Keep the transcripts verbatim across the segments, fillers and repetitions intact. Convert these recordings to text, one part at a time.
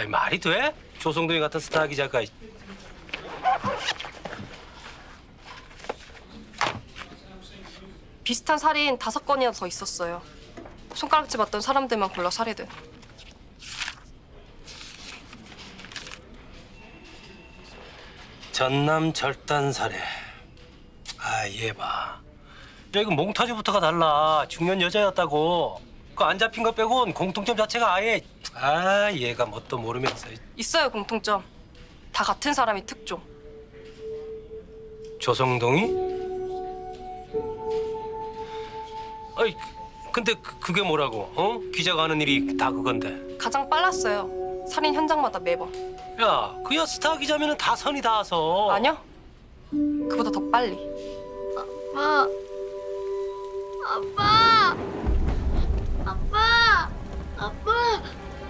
아니 말이 돼? 조성동이 같은 스타 기자가. 비슷한 살인 다섯 건이나 더 있었어요. 손가락질 맞던 사람들만 골라 살해된. 전남 절단 살해. 아, 얘 봐. 야, 이거 몽타주부터가 달라. 중년 여자였다고. 그 안 잡힌 거 빼곤 공통점 자체가 아예. 아, 얘가 뭣도 모르면서. 있어요, 공통점. 다 같은 사람이 특종. 조성동이? 아이, 근데 그, 그게 뭐라고? 어? 기자가 하는 일이 다 그건데. 가장 빨랐어요. 살인 현장마다 매번. 야, 그야 스타 기자면은 다 선이 닿아서. 아니요. 그보다 더 빨리. 아빠. 아빠. 아빠. 아빠.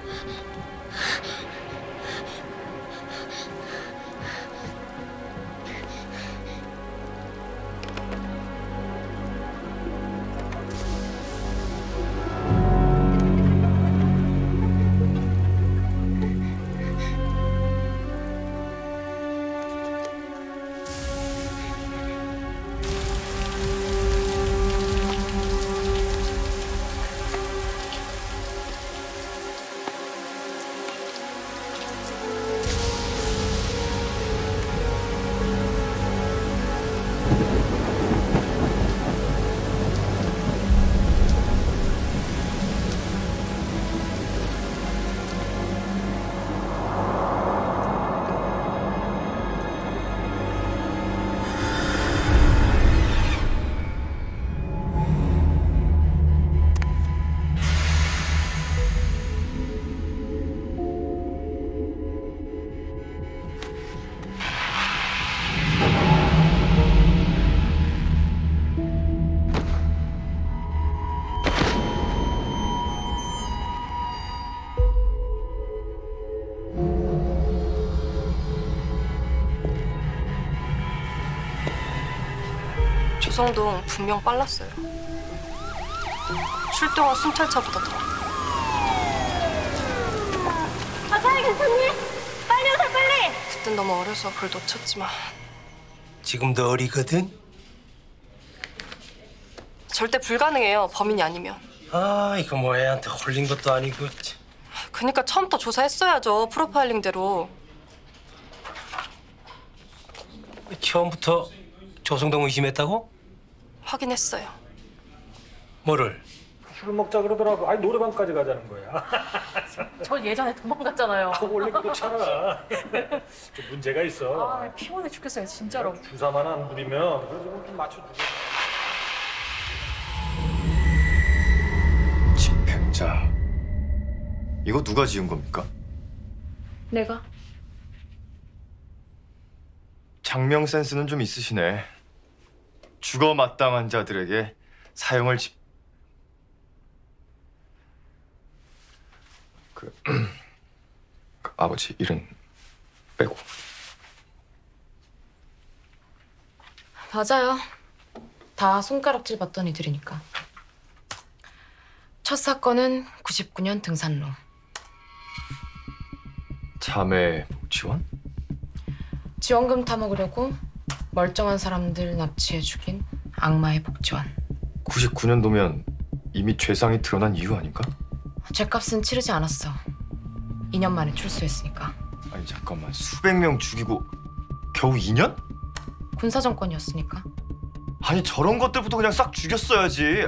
조성동 분명 빨랐어요. 출동한 순찰차보다 더. 아빠야 괜찮니? 빨리 오세요 빨리. 그땐 너무 어려서 그걸 놓쳤지만 지금도 어리거든? 절대 불가능해요. 범인이 아니면. 아, 이거 뭐 애한테 홀린 것도 아니고. 그러니까 처음부터 조사했어야죠. 프로파일링대로. 처음부터 조성동 의심했다고? 확인했어요. 뭐를? 술 먹자 그러더라고. 아니 노래방까지 가자는 거야. 저 예전에 도망갔잖아요. 원래 그렇잖아. 좀 문제가 있어. 아, 피곤해 죽겠어요, 진짜로. 주사만 안 부리면 그래서 좀 맞춰주고. 집행자. 이거 누가 지은 겁니까? 내가? 장명 센스는 좀 있으시네. 죽어 마땅한 자들에게 사형을 집... 그... 그 아버지 일은 빼고. 맞아요. 다 손가락질 받던 이들이니까. 첫 사건은 구십구 년 등산로. 자매 지원? 지원금 타먹으려고 멀쩡한 사람들 납치해 죽인 악마의 복지원. 구십구 년도면 이미 죄상이 드러난 이유 아닌가? 죗값은 치르지 않았어. 이 년 만에 출소했으니까. 아니 잠깐만, 수백 명 죽이고 겨우 이 년? 군사정권이었으니까. 아니 저런 것들부터 그냥 싹 죽였어야지.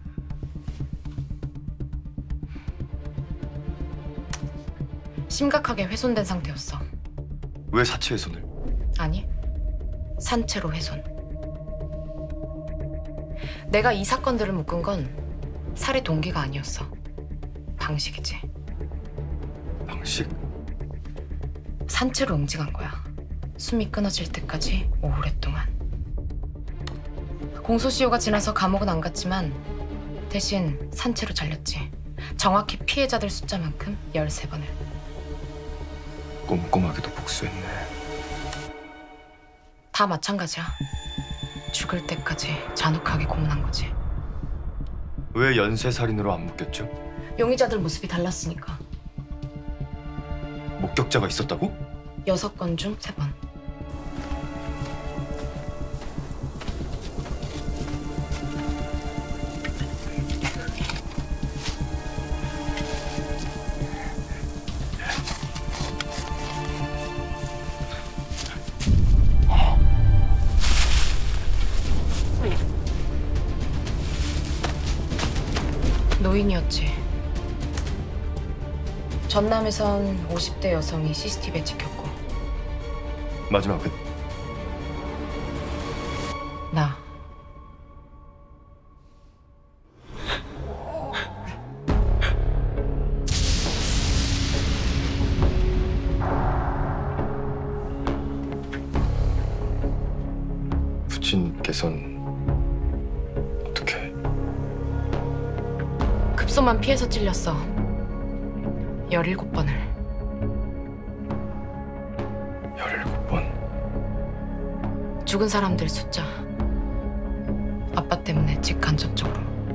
심각하게 훼손된 상태였어. 왜 사체 훼손을? 아니, 산채로 훼손. 내가 이 사건들을 묶은 건 살해 동기가 아니었어. 방식이지. 방식? 산채로 응징한 거야. 숨이 끊어질 때까지 오랫동안. 공소시효가 지나서 감옥은 안 갔지만 대신 산채로 잘렸지. 정확히 피해자들 숫자만큼 열세 번을. 꼼꼼하게도 복수했네. 다 마찬가지야. 죽을 때까지 잔혹하게 고문한 거지. 왜 연쇄살인으로 안 묶였죠? 용의자들 모습이 달랐으니까. 목격자가 있었다고? 여섯 건 중 세 번. 노인이었지. 전남에선 오십 대 여성이 씨씨티비에 찍혔고 마지막은 나. 부친께선 어떻게? 급소만 피해서 찔렸어. 열일곱 번을. 열일곱 번. 죽은 사람들 숫자. 아빠 때문에 직간접적으로.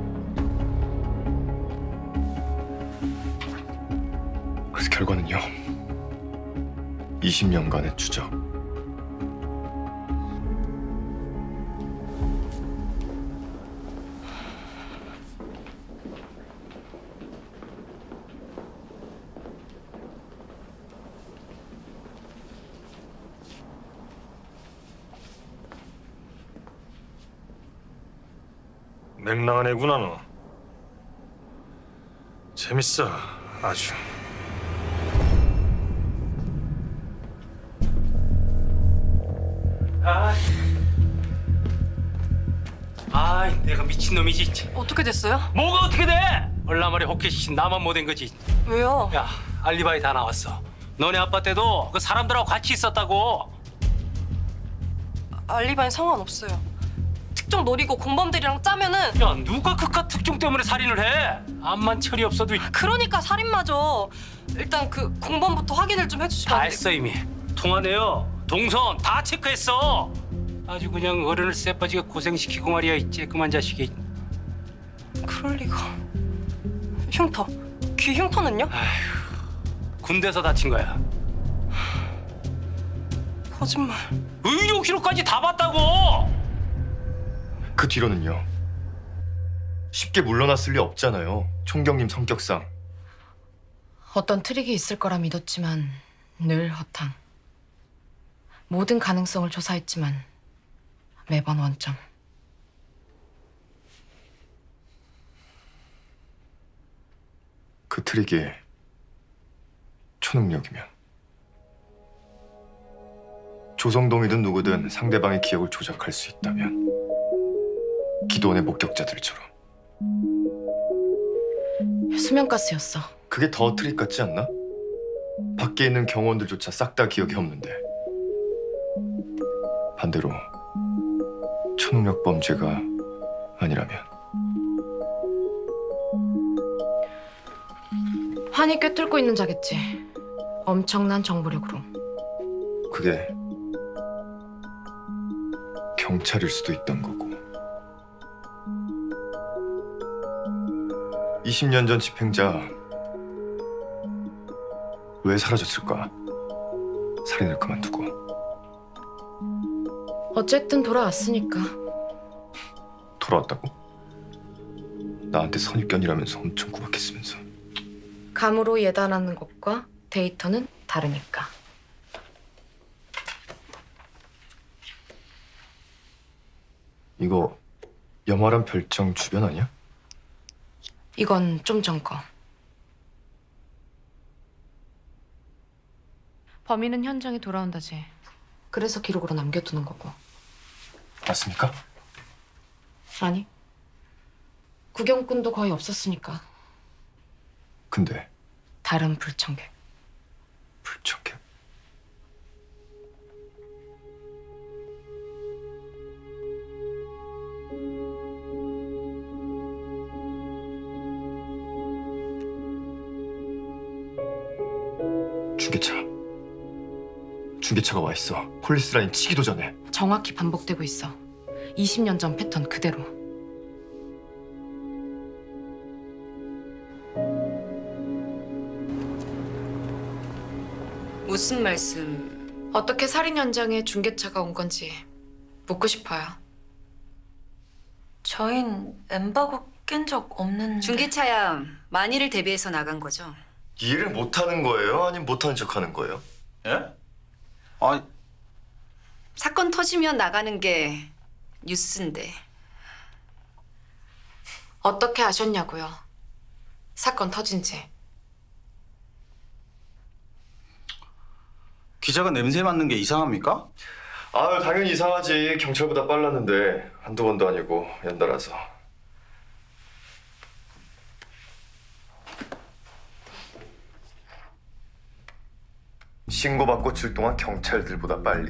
그래서 결과는요? 이십 년간의 추적. 맹랑한 애구나 너. 재밌어 아주. 아, 아, 내가 미친 놈이지. 어떻게 됐어요? 뭐가 어떻게 돼? 얼라말에 호켓이 나만 못된 거지. 왜요? 야, 알리바이 다 나왔어. 너네 아빠 때도 그 사람들하고 같이 있었다고. 알리바이 상관없어요. 특종 노리고 공범들이랑 짜면은 야, 누가 그깟 특종 때문에 살인을 해? 암만 철이 없어도 그러니까 살인마죠. 일단 그 공범부터 확인을 좀 해주시면 다 안 돼요? 했어 이미. 통화 내역, 동선 다 체크했어. 아주 그냥 어른을 쎄빠지게 고생시키고 말이야 이 쬐끄만 자식이. 그럴 리가. 흉터. 귀 흉터는요? 군대에서 다친 거야. 거짓말. 의료 기록까지 다 봤다고. 그 뒤로는요? 쉽게 물러났을 리 없잖아요. 총경님 성격상. 어떤 트릭이 있을 거라 믿었지만 늘 허탕. 모든 가능성을 조사했지만 매번 원점. 그 트릭이 초능력이면 조성동이든 누구든 상대방의 기억을 조작할 수 있다면 기도원의 목격자들처럼. 수면가스였어. 그게 더 트릭 같지 않나? 밖에 있는 경호원들조차 싹 다 기억이 없는데. 반대로 초능력 범죄가 아니라면 환히 꿰뚫고 있는 자겠지. 엄청난 정보력으로. 그게 경찰일 수도 있던 거고. 이십 년 전 집행자 왜 사라졌을까? 살인을 그만두고. 어쨌든 돌아왔으니까. 돌아왔다고? 나한테 선입견이라면서 엄청 구박했으면서. 감으로 예단하는 것과 데이터는 다르니까. 이거 염화란 별장 주변 아니야? 이건 좀 전 거. 범인은 현장에 돌아온다지. 그래서 기록으로 남겨두는 거고. 맞습니까? 아니. 구경꾼도 거의 없었으니까. 근데 다른 불청객. 불청객? 중계차. 중계차가 와 있어. 폴리스 라인 치기도 전에. 정확히 반복되고 있어. 이십 년 전 패턴 그대로. 무슨 말씀? 어떻게 살인 현장에 중계차가 온 건지 묻고 싶어요. 저흰 엠바고 깬 적 없는데. 중기차야 만일을 대비해서 나간 거죠. 이해를 못하는 거예요? 아니면 못하는 척하는 거예요? 예? 아니, 사건 터지면 나가는 게 뉴스인데. 어떻게 아셨냐고요? 사건 터진지. 기자가 냄새 맡는 게 이상합니까? 아유, 당연히 이상하지. 경찰보다 빨랐는데 한두 번도 아니고 연달아서. 신고받고 출동한 경찰들보다 빨리.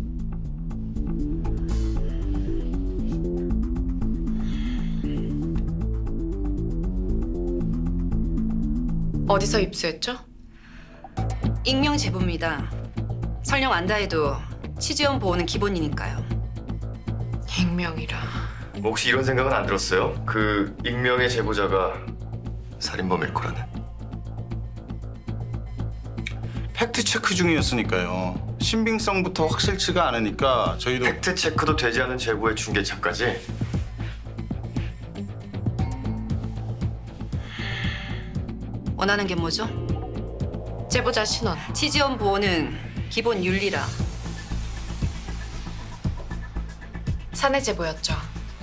어디서 입수했죠? 익명 제보입니다. 설령 안다 해도 취재원 보호는 기본이니까요. 익명이라. 뭐 혹시 이런 생각은 안 들었어요? 그 익명의 제보자가 살인범일 거라는. 팩트 체크 중이었으니까요. 신빙성부터 확실치가 않으니까 저희도 팩트 체크도 되지 않은 제보의 중계차까지. 원하는 게 뭐죠? 제보자 신원. 취재원 보호는 기본 윤리라. 사내 제보였죠.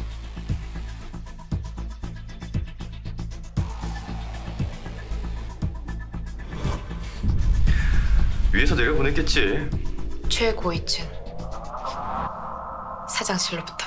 위에서 내려보냈겠지. 최고위층. 사장실로부터.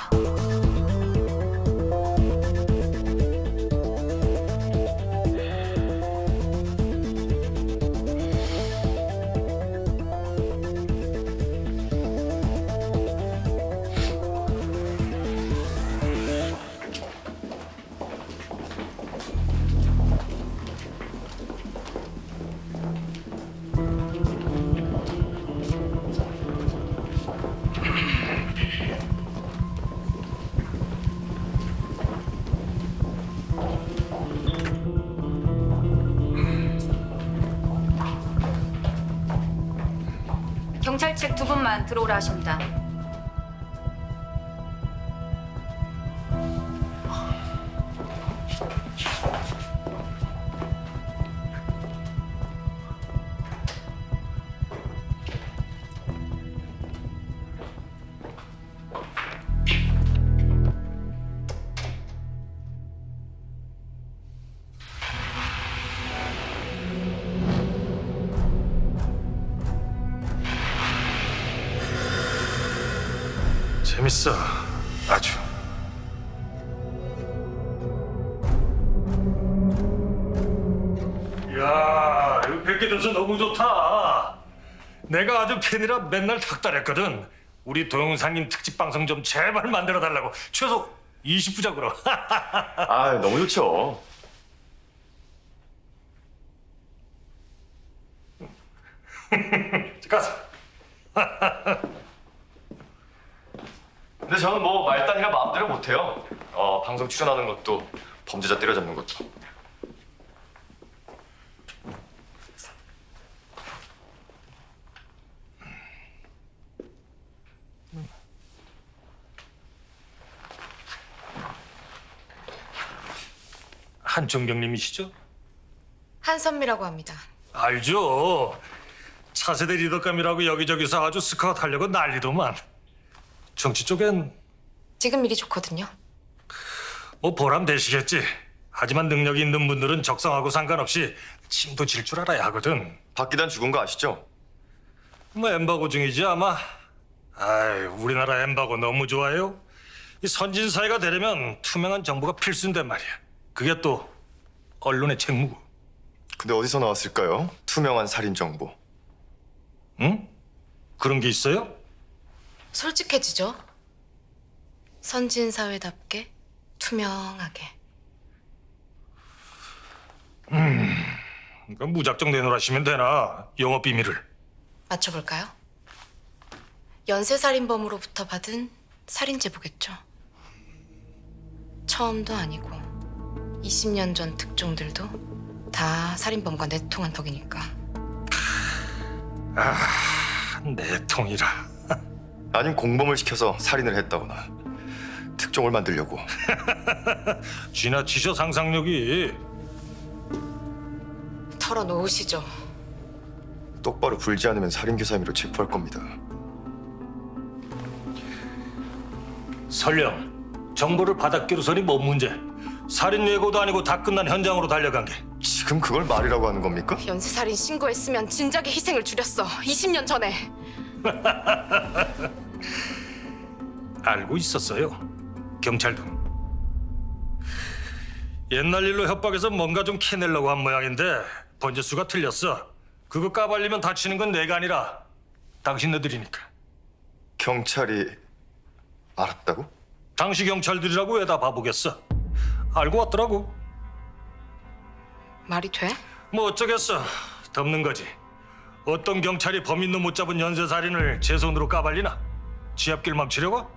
경찰 측 두 분만 들어오라 하십니다. 재밌어. 아주. 야, 이거 뵙게 돼서 너무 좋다. 내가 아주 팬이라 맨날 닥달했거든. 우리 동영상님 특집 방송 좀 제발 만들어 달라고. 최소 이십 부작으로. 아, 너무 좋죠. 가서. 근데 저는 뭐 말단이라 마음대로 못해요. 어, 방송 출연하는 것도 범죄자 때려잡는 것도. 한종경님이시죠? 한선미라고 합니다. 알죠. 차세대 리더감이라고 여기저기서 아주 스카웃 하려고 난리도만. 정치 쪽엔 지금 일이 좋거든요. 뭐 보람 되시겠지. 하지만 능력이 있는 분들은 적성하고 상관없이 침도 질 줄 알아야 하거든. 박기단 죽은 거 아시죠? 뭐 엠바고 중이지 아마. 아이, 우리나라 엠바고 너무 좋아요. 이 선진 사회가 되려면 투명한 정보가 필수인데 말이야. 그게 또 언론의 책무고. 근데 어디서 나왔을까요? 투명한 살인 정보. 응? 그런 게 있어요? 솔직해지죠. 선진 사회답게 투명하게. 그러니까 무작정 내놓으시면 되나? 영업 비밀을. 맞춰볼까요? 연쇄살인범으로부터 받은 살인 제보겠죠. 처음도 아니고 이십 년 전 특종들도 다 살인범과 내통한 덕이니까. 아, 내통이라. 아님 공범을 시켜서 살인을 했다거나 특종을 만들려고. 지나치셔 상상력이. 털어놓으시죠. 똑바로 굴지 않으면 살인교사 혐의로 체포할 겁니다. 설령 정보를 바닥기로서니 뭔 문제? 살인 예고도 아니고 다 끝난 현장으로 달려간 게. 지금 그걸 말이라고 하는 겁니까? 연쇄살인 신고했으면 진작에 희생을 줄였어. 이십 년 전에. 알고 있었어요. 경찰도. 옛날 일로 협박해서 뭔가 좀 캐내려고 한 모양인데 번지수가 틀렸어. 그거 까발리면 다치는 건 내가 아니라 당신네들이니까. 경찰이 알았다고? 당시 경찰들이라고 왜 다 바보겠어. 알고 왔더라고. 말이 돼? 뭐 어쩌겠어. 덮는 거지. 어떤 경찰이 범인도 못 잡은 연쇄살인을 제 손으로 까발리나? 지압길 멈추려고?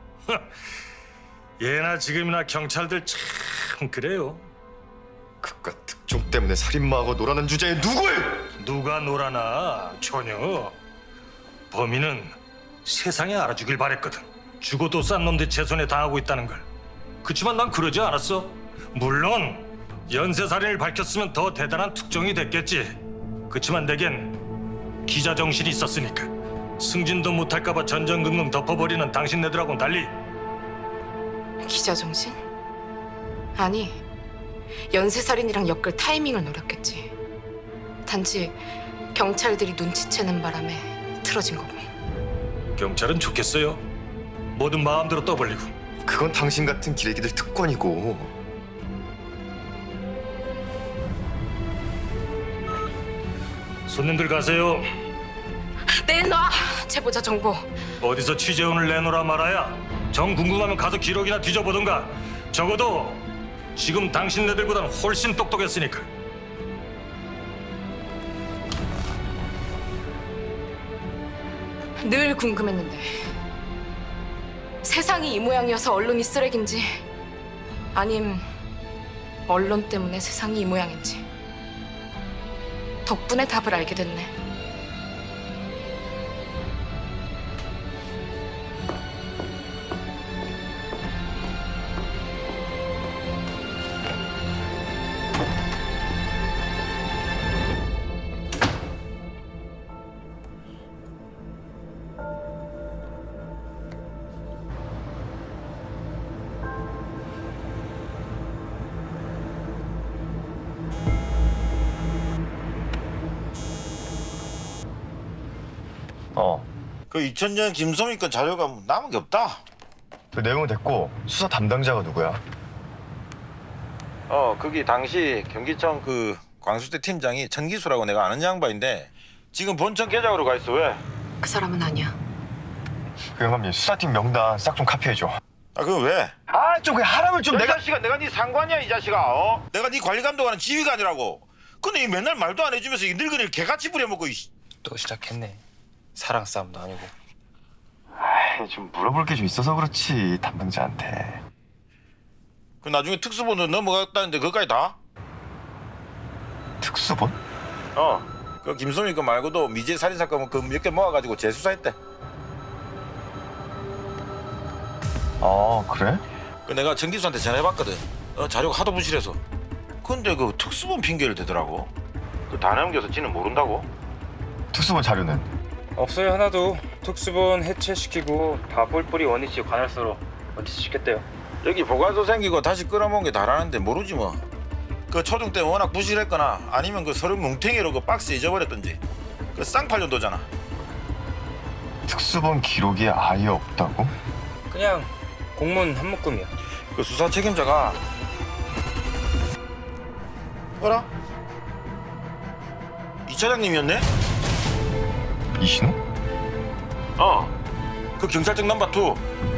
예나 지금이나 경찰들 참 그래요. 그깟 특종 때문에 살인마하고 놀아는 주제에 누굴! 누가 놀아나 전혀. 범인은 세상에 알아주길 바랬거든. 죽어도 싼 놈들 제 손에 당하고 있다는 걸. 그치만 난 그러지 않았어. 물론 연쇄살인을 밝혔으면 더 대단한 특종이 됐겠지. 그치만 내겐 기자 정신이 있었으니까. 승진도 못할까 봐 전전긍긍 덮어버리는 당신네들하고는 달리. 기자 정신? 아니, 연쇄살인이랑 엮을 타이밍을 노렸겠지. 단지 경찰들이 눈치채는 바람에 틀어진 거고. 경찰은 좋겠어요. 뭐든 마음대로 떠벌리고. 그건 당신 같은 기레기들 특권이고. 손님들 가세요. 내놔! 제보자 정보. 어디서 취재원을 내놓으라 말아야. 정 궁금하면 가서 기록이나 뒤져보던가. 적어도 지금 당신네들보단 훨씬 똑똑했으니까. 늘 궁금했는데 세상이 이 모양이어서 언론이 쓰레기인지 아님 언론 때문에 세상이 이 모양인지 덕분에 답을 알게 됐네. 어. 그 이천 년 김소미 건 자료가 남은 게 없다. 그 내용은 됐고 수사 담당자가 누구야? 어, 거기 당시 경기청 그 광수대 팀장이 천기수라고 내가 아는 양반인데 지금 본청 계장으로 가 있어. 왜? 그 사람은 아니야. 그 영감님 수사팀 명단 싹 좀 카피해줘. 아, 그거 왜? 아, 좀 그 하라면 좀 이 내가... 자식아, 내가 네 상관이야, 이 자식아. 어? 내가 네 관리 감독하는 지휘가 아니라고. 근데 이 맨날 말도 안 해주면서 이 늙은이를 개같이 부려먹고. 이... 또 시작했네. 사랑 싸움도 아니고. 아이, 좀 물어볼 게 좀 있어서 그렇지, 담당자한테. 그 나중에 특수본으로 넘어갔다는데 그것까지 다? 특수본? 어. 그 김소미 거 말고도 미제 살인 사건 그 몇 개 모아가지고 재수사했대. 아, 그래? 그 내가 정기수한테 전화해봤거든. 어, 자료가 하도 부실해서. 근데 그 특수본 핑계를 대더라고. 그 다 넘겨서 지는 모른다고. 특수본 자료는? 없어요 하나도. 특수본 해체시키고 다 뿔뿔이 원위치 관할서로 원위치 시켰대요. 여기 보관소 생기고 다시 끌어모은 게 다라는데 모르지 뭐. 그 초중 때 워낙 부실했거나 아니면 그 서류 뭉탱이로 그 박스에 잊어버렸던지. 그 쌍팔년도잖아. 특수본 기록이 아예 없다고? 그냥 공문 한 묶음이야. 그 수사 책임자가 어라? 이 차장님이었네? 이신호? 어. 그 경찰청 넘버 투.